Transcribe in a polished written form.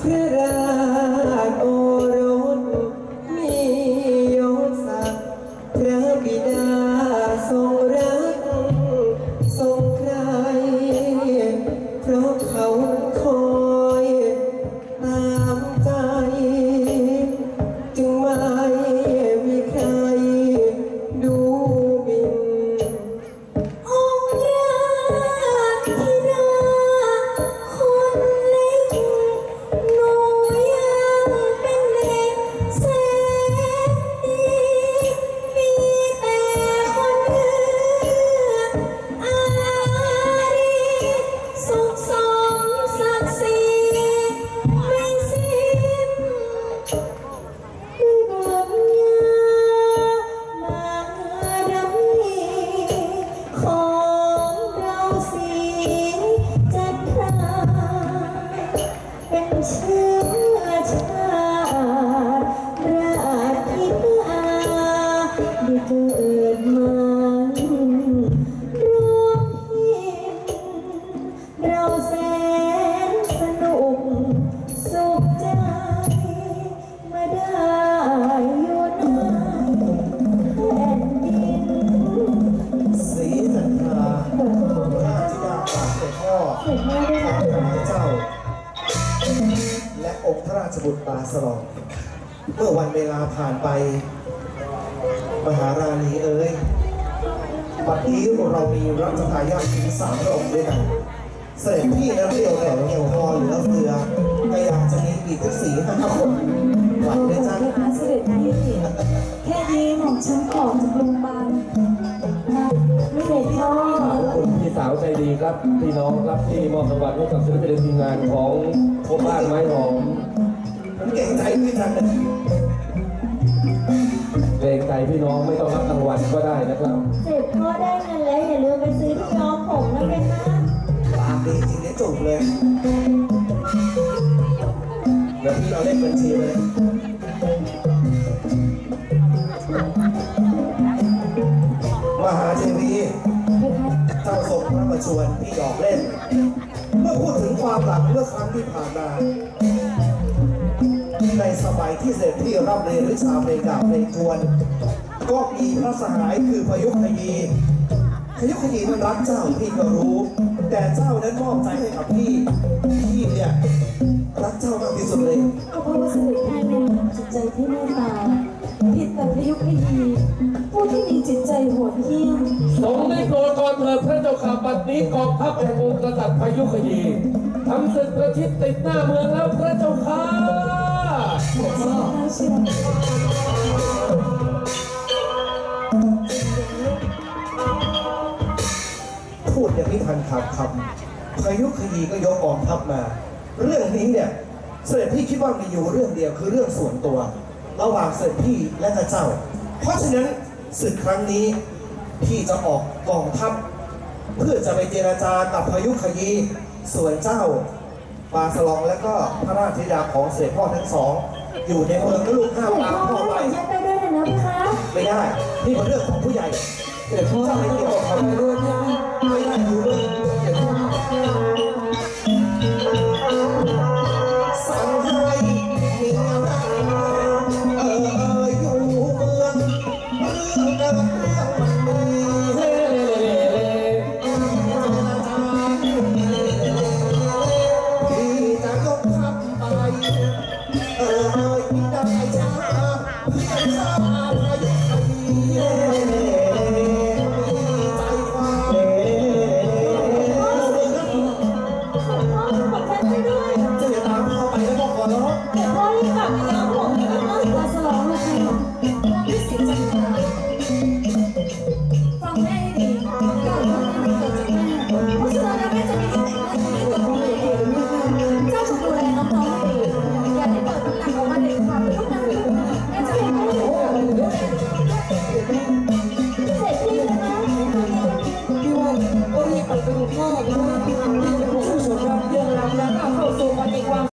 ระราชโอรสมียศศักดิ์พระบิดาทรงรักทรงใครเพราะเขาคอยตามใจจึงไม่มีใครดูหมิ่นองค์ราชธิดาคนเล็กหนูยังเป็นเด็กแสนดีมีแต่คนเอื้ออารีสุขสมศักดิ์ศรีไม่สิ้นด้วยบุญญาบารมีของเราสีจันทราเป็นเชื้อชาติราชธิดาได้เกิดมาร่วมพิมเราแสนสนุกสุขใจมาได้อยู่ในแผ่นดินศรีจันทราราชธิดาฝากเสด็จพ่อของพระเจ้า และองค์พระราชบุตรบาสลองเมื่อวันเวลาผ่านไปมหาราณีเอ๋ยบัดนี้เรามีรัชทายาทถึง3 พระองค์ด้วยกันเสด็จพี่และเรี่ยวแรงเกี่ยวพอเหลือเฟือก็อยากจะมีอีกสัก4-5 คนไหวไหมจ๊ะเสด็จพี่แค่นี้หม่อมฉันออกจากโรงพยาบาลไม่เด็ดพ่อคุณพี่สาวใจดีครับพี่น้องครับที่มอบรางวัลให้กับศิลปินทีมงานของพบบ้านไม้หอมผมเก่งใจพี่จังเลยเกรงใจพี่น้องไม่ต้องรับรางวัลก็ได้นะครับเสร็จพ่อได้เงินแล้วอย่าลืมไปซื้อที่ย้อมผมนะเพคะปากดีจริงเนี่ยจุกเลยเดี๋ยวพี่เอาเลขบัญชีไปเลยมหาเทวีเพคะเจ้าส่งพระมาชวนพี่หยอกเล่น เมื่อพูดถึงความหลังเมื่อครั้งที่ผ่านมาในสมัยที่เสด็จพี่รับเรียนวิชาเพลงกาบเพลงทวน ก็มีพระสหายคือพยุคยีมันรักเจ้าพี่ก็รู้ แต่เจ้านั้นมอบใจให้กับพี่เนี่ยรักเจ้ามากที่สุดเลยก็เพราะว่าเสด็จพี่มีจิตใจที่เมตตาผิดแต่พยุคยีผู้ที่มีจิตใจโหดเหี้ยมทรงได้โปรดก่อนเถิดพระเจ้าข่าบัดนี้กองทัพแห่งองค์กษัตริย์พยุคยีทำศึกประชิดติดหน้าเมืองแล้วพระเจ้าค่ะน่าเชื่อพูดยังไม่ทันขาดคำพยุคยีก็ยกกองทัพมา เรื่องนี้เนี่ยเสด็จพี่คิดว่ามีอยู่เรื่องเดียวคือเรื่องส่วนตัว ระหว่างเสด็จพี่และพระเจ้า เพราะฉะนั้นศึกครั้งนี้พี่จะออกกองทัพเพื่อจะไปเจรจากับพยุคยีส่วนเจ้าปาสลองและก็พระราชธิดาของเสด็จพ่อทั้งสอง อยู่ในเมืองลูกห้ามตามพ่อไปฉันไปด้วยนะพี่คะไม่ได้นี่เป็นเรื่องของผู้ใหญ่เสด็จพ่อไม่เกี่ยวกับเขาด้วยไม่ได้อยู่ด้วยสั่งให้เมียรักอยู่เมืองเรื่องกับเรื่องมันมีเฮ้พี่จะยกทัพไปพี่ได้ช้าพี่ได้ช้าพายุคดีใจฟ้าขอฉันไปด้วยจะอย่าตามพ่อไปแล้วพ่อขอร้องเดี๋ยวพ่อรีบกลับไปแล้ว